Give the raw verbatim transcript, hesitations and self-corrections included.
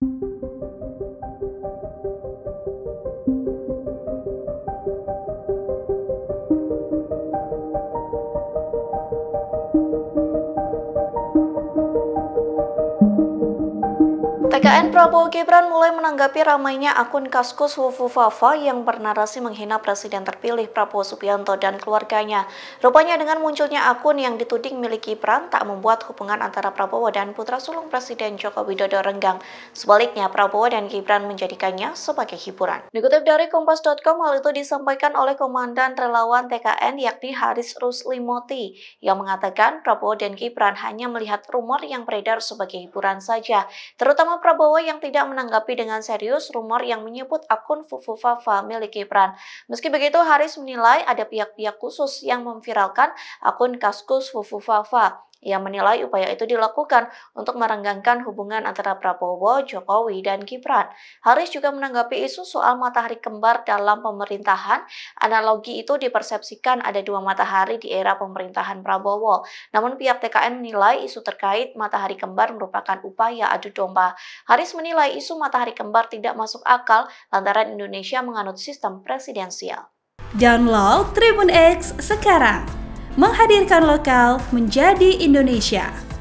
T K N Prabowo Gibran mulai menanggapi ramainya akun Kaskus Fufufafa yang bernarasi menghina Presiden terpilih Prabowo Subianto dan keluarganya. Rupanya dengan munculnya akun yang dituding milik Gibran tak membuat hubungan antara Prabowo dan putra sulung Presiden Joko Widodo renggang. Sebaliknya, Prabowo dan Gibran menjadikannya sebagai hiburan. Dikutip dari Kompas titik com, hal itu disampaikan oleh Komandan Relawan T K N yakni Haris Ruslimoti yang mengatakan Prabowo dan Gibran hanya melihat rumor yang beredar sebagai hiburan saja, terutama Prabowo yang tidak menanggapi dengan serius rumor yang menyebut akun Fufufafa milik Gibran. Meski begitu, Haris menilai ada pihak-pihak khusus yang memviralkan akun Kaskus Fufufafa. Ia menilai upaya itu dilakukan untuk merenggangkan hubungan antara Prabowo, Jokowi, dan Gibran. Haris juga menanggapi isu soal matahari kembar dalam pemerintahan. Analogi itu dipersepsikan ada dua matahari di era pemerintahan Prabowo. Namun pihak T K N menilai isu terkait matahari kembar merupakan upaya adu domba. Haris menilai isu matahari kembar tidak masuk akal lantaran Indonesia menganut sistem presidensial. Download Tribun X sekarang, menghadirkan lokal menjadi Indonesia.